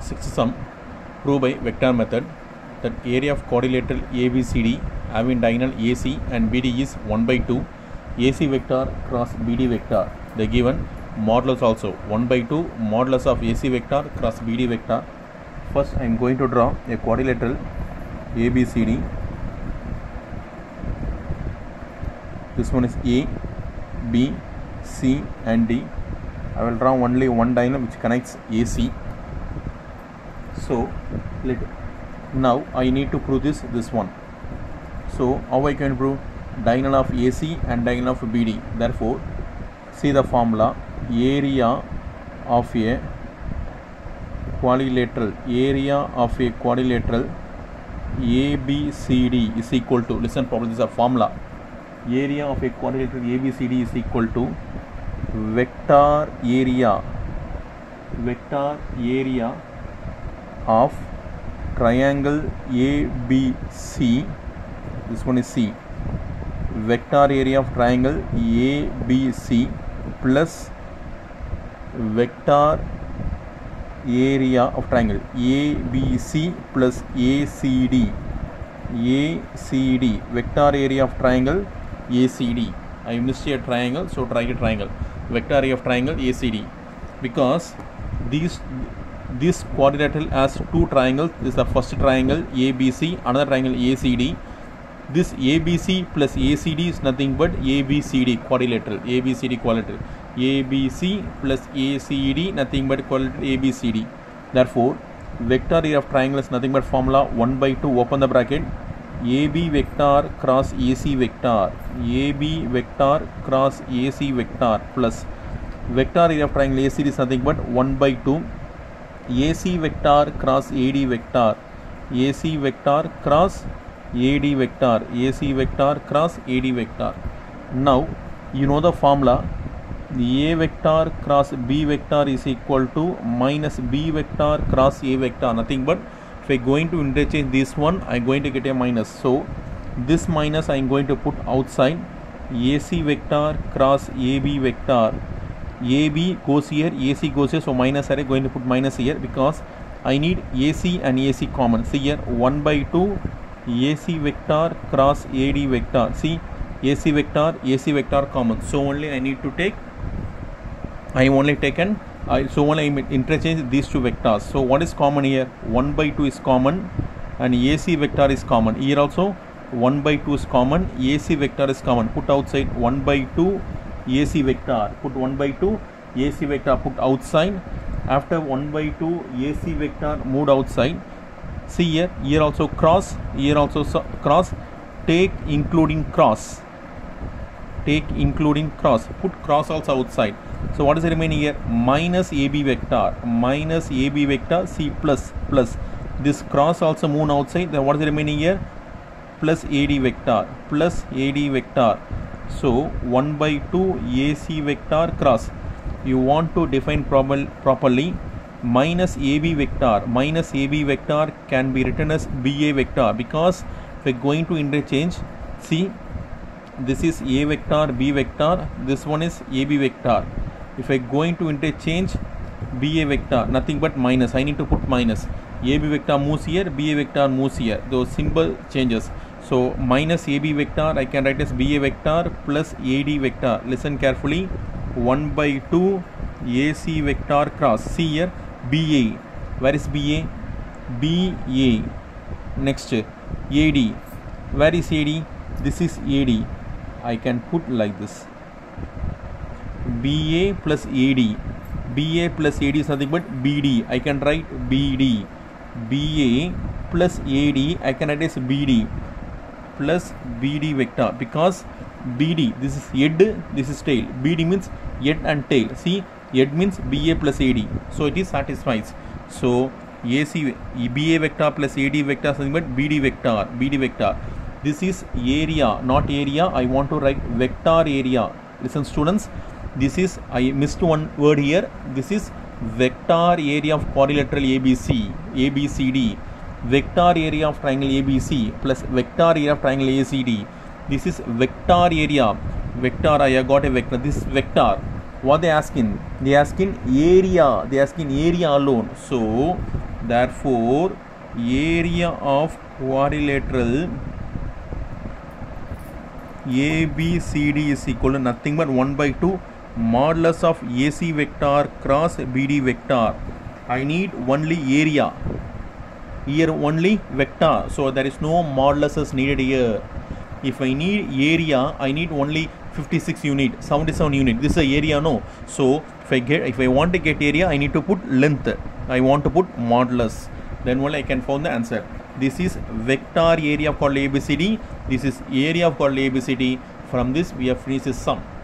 Sixth sum, prove by vector method that area of quadrilateral ABCD having diagonal AC and BD is 1 by 2 AC vector cross BD vector. They given modulus also 1 by 2 modulus of AC vector cross BD vector. First I am going to draw a quadrilateral ABCD. This one is A, B, C and D. I will draw only one diagonal which connects AC. So now I need to prove this one. So how I can prove diagonal of AC and diagonal of BD? Therefore, see the formula: area of a quadrilateral ABCD is equal to, listen properly, this is a formula. Area of a quadrilateral ABCD is equal to vector area of triangle ABC. This one is C. Vector area of triangle ABC plus vector area of triangle ABC plus ACD. Vector area of triangle ACD. I missed a triangle, so try a triangle. Vector area of triangle ACD, because this quadrilateral has two triangles. This is the first triangle ABC, another triangle ACD. This ABC plus ACD is nothing but ABCD quadrilateral. ABC plus ACD nothing but quadrilateral ABCD. Therefore, vector area of triangle is nothing but formula 1 by 2, open the bracket, AB vector cross AC vector, AB vector cross AC vector plus vector area of triangle ACD is nothing but 1 by 2 AC vector cross AD vector, AC vector cross AD vector, AC vector cross AD vector. Now you know the formula: A vector cross B vector is equal to minus B vector cross A vector. Nothing but if I am going to interchange this one, I am going to get a minus. So this minus I am going to put outside. AC vector cross AB vector. AB goes here, AC goes here, so minus I am going to put minus here because I need AC and AC common. See here, 1 by 2 AC vector cross AD vector. See, AC vector common. So only I need to take, I only taken, so only I interchange these two vectors. So what is common here? 1 by 2 is common and AC vector is common. Here also 1 by 2 is common, AC vector is common. Put outside 1 by 2 AC vector. Put 1 by 2 AC vector, put outside. After 1 by 2 AC vector moved outside. See here also cross, here also cross. Take including cross. Put cross also outside. So what is remaining here? Minus AB vector. See plus. This cross also moved outside. Then what is remaining here? Plus AD vector. So 1 by 2 AC vector cross. You want to define properly. Minus AB vector can be written as BA vector, because if we are going to interchange, see, this is A vector, B vector, this one is AB vector. If I am going to interchange BA vector, nothing but minus, I need to put minus. AB vector moves here, BA vector moves here, those symbol changes. So minus AB vector I can write as BA vector plus AD vector. Listen carefully, 1 by 2 AC vector cross. See here, BA. Where is BA? BA. Next, AD. Where is AD? This is AD. I can put like this. BA plus AD. BA plus AD is nothing but BD. I can write BD. BA plus AD I can write as BD plus BD vector, because BD, this is head, this is tail. BD means head and tail. See, head means BA plus AD, so it is satisfies. So AC BA vector plus AD vector is nothing but BD vector. This is area, not area. I want to write vector area. Listen students, this is, I missed one word here. This is vector area of quadrilateral ABCD. Vector area of triangle ABC plus vector area of triangle ACD. This is vector area. I have got a vector. This vector. What they asking? They asking area. They asking area alone. So Therefore, area of quadrilateral ABCD is equal to nothing but 1 by 2 modulus of AC vector cross BD vector. I need only area. Here only vector. So there is no modulus is needed here. If I need area, I need only 56 unit, 77 unit. This is a area, no. So if I want to get area, I need to put length. I want to put modulus. Then only I can find the answer. This is vector area called ABCD. This is area called ABCD. From this we have finished this sum.